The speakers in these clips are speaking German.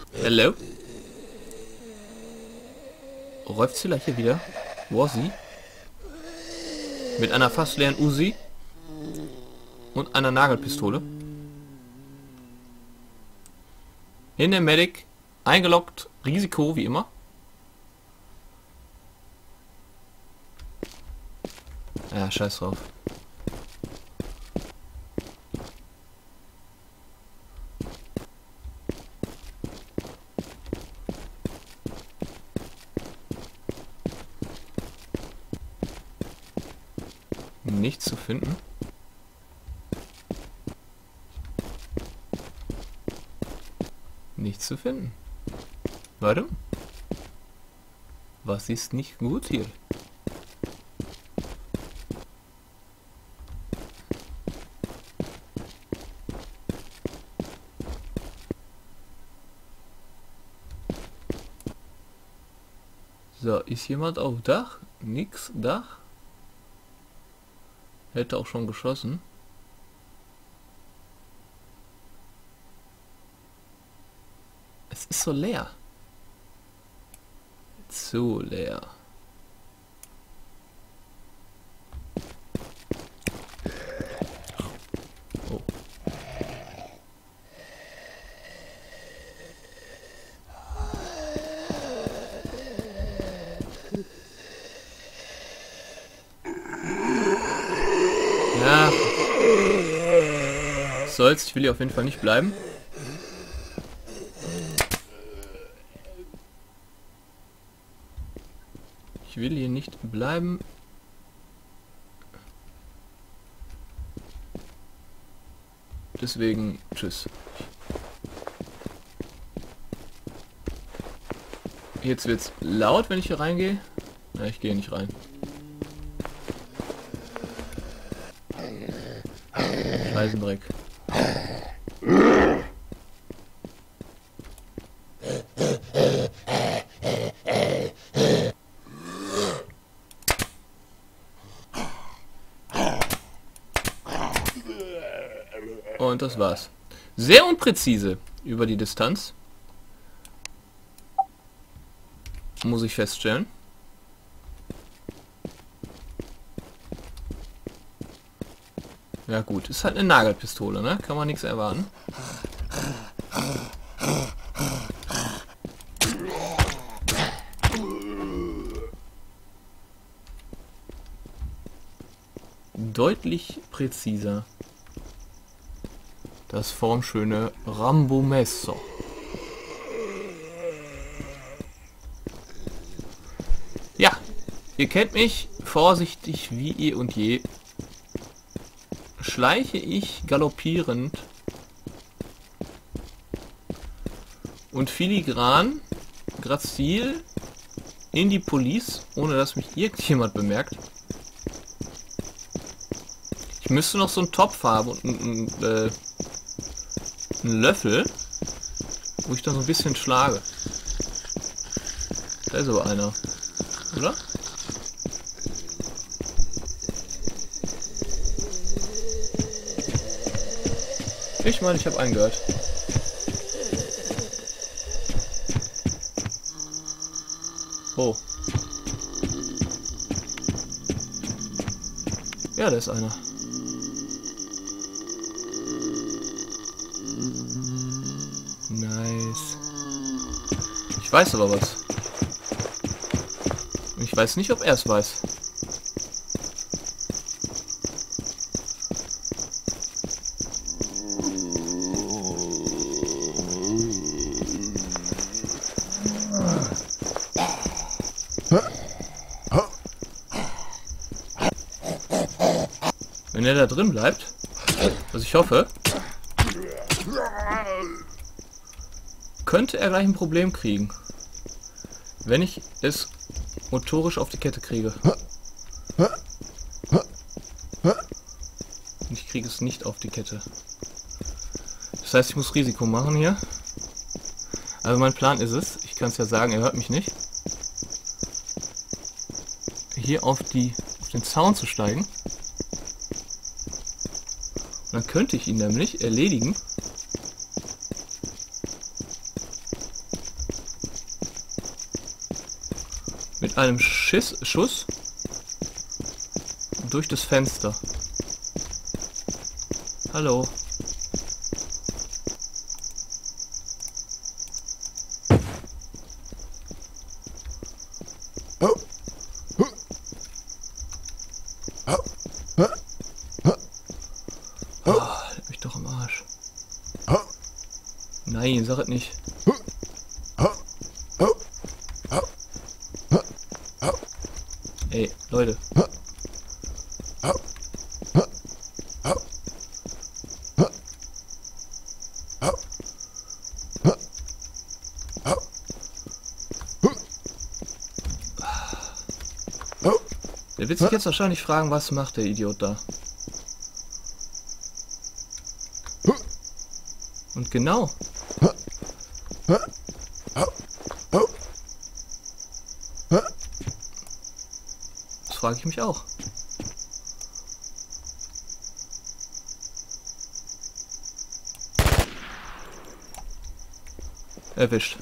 Hello? Rolfzilla hier wieder. Wo ist sie? Mit einer fast leeren Uzi und einer Nagelpistole. In der Medic. Eingeloggt. Risiko, wie immer. Ja, scheiß drauf. Nichts zu finden. Nichts zu finden. Warte. Was ist nicht gut hier? So, ist jemand auf Dach? Nix, Dach. Hätte auch schon geschossen. Es ist so leer. Zu leer. Oh. Ja. Soll's, ich will hier auf jeden Fall nicht bleiben. Ich will hier nicht bleiben. Deswegen, tschüss. Jetzt wird's laut, wenn ich hier reingehe. Na, ich gehe nicht rein. Scheißendreck. Und das war's. Sehr unpräzise über die Distanz. Muss ich feststellen. Ja gut, ist halt eine Nagelpistole, ne? Kann man nichts erwarten. Deutlich präziser. Das formschöne Rambo Messer. Ja, ihr kennt mich. Vorsichtig wie eh und je. Schleiche ich galoppierend und filigran, grazil in die Police, ohne dass mich irgendjemand bemerkt. Ich müsste noch so einen Topf haben und einen Löffel, wo ich dann so ein bisschen schlage. Da ist aber einer, oder? Ich meine, ich habe einen gehört. Oh. Ja, da ist einer. Nice. Ich weiß aber was. Ich weiß nicht, ob er es weiß. Wenn er da drin bleibt, was ich hoffe, könnte er gleich ein Problem kriegen, wenn ich es motorisch auf die Kette kriege. Und ich kriege es nicht auf die Kette. Das heißt, ich muss Risiko machen hier. Also mein Plan ist es, ich kann es ja sagen, er hört mich nicht, hier auf den Zaun zu steigen. Und dann könnte ich ihn nämlich erledigen. Mit einem Schuss durch das Fenster. Hallo. Leck mich doch am Arsch. Nein, sag es nicht. Ey, Leute. Der wird sich jetzt wahrscheinlich fragen, was macht der Idiot da? Und genau. Das frage ich mich auch. Erwischt.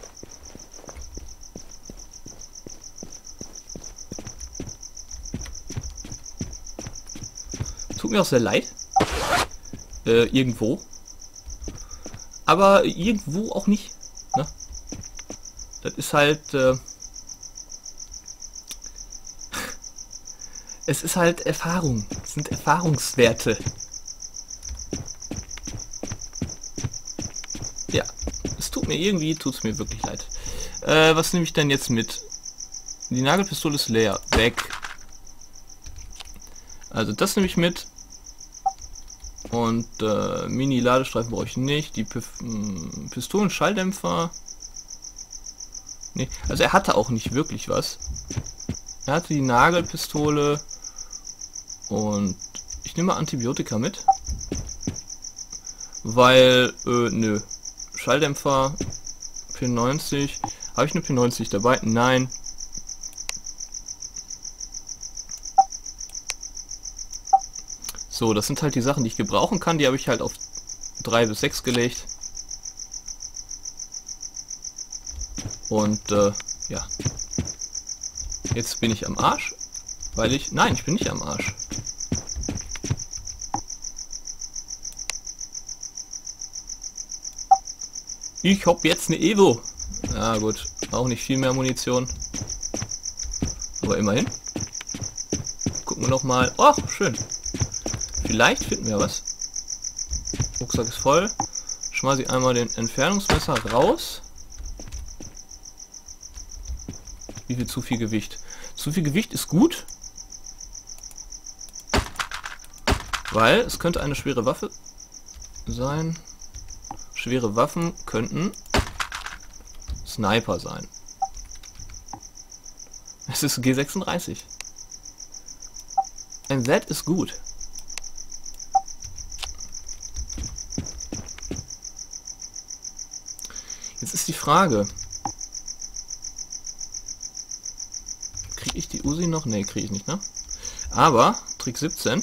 Tut mir auch sehr leid. Irgendwo. Aber irgendwo auch nicht. Ne? Das ist halt... es ist halt Erfahrung. Es sind Erfahrungswerte. Ja. Es tut mir irgendwie... Tut's mir wirklich leid. Was nehme ich denn jetzt mit? Die Nagelpistole ist leer. Weg. Also das nehme ich mit. Und Mini-Ladestreifen brauche ich nicht. Die Pistolen-Schalldämpfer. Nee, also er hatte auch nicht wirklich was. Er hatte die Nagelpistole. Und ich nehme mal Antibiotika mit. Weil, nö. Schalldämpfer P90. Habe ich eine P90 dabei? Nein. So, das sind halt die Sachen, die ich gebrauchen kann. Die habe ich halt auf 3 bis 6 gelegt. Und, ja. Jetzt bin ich am Arsch. Weil ich... Nein, ich bin nicht am Arsch. Ich hab jetzt eine Evo. Ja gut, auch nicht viel mehr Munition. Aber immerhin. Gucken wir noch mal. Oh, schön. Vielleicht finden wir was. Rucksack ist voll. Schmeiße ich einmal den Entfernungsmesser raus. Wie viel zu viel Gewicht? Zu viel Gewicht ist gut. Weil es könnte eine schwere Waffe sein. Schwere Waffen könnten Sniper sein. Es ist G36. And that ist gut. Jetzt ist die Frage. Kriege ich die Uzi noch? Ne, kriege ich nicht, ne? Aber, Trick 17.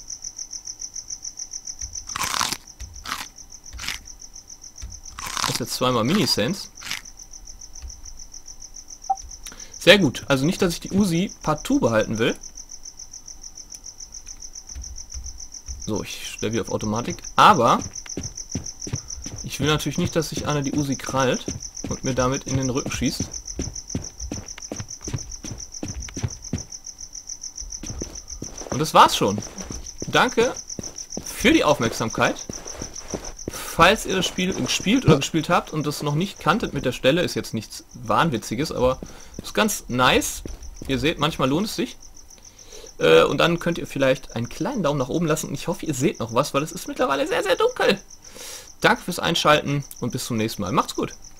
Das ist jetzt zweimal Mini-Sense. Sehr gut. Also nicht, dass ich die Uzi partout behalten will. So, ich stelle wieder auf Automatik. Aber ich will natürlich nicht, dass sich einer die Uzi krallt und mir damit in den Rücken schießt. Und das war's schon. Danke für die Aufmerksamkeit. Falls ihr das Spiel gespielt oder gespielt habt und das noch nicht kanntet mit der Stelle, ist jetzt nichts Wahnwitziges, aber ist ganz nice. Ihr seht, manchmal lohnt es sich. Und dann könnt ihr vielleicht einen kleinen Daumen nach oben lassen und ich hoffe, ihr seht noch was, weil es ist mittlerweile sehr, sehr dunkel. Danke fürs Einschalten und bis zum nächsten Mal. Macht's gut.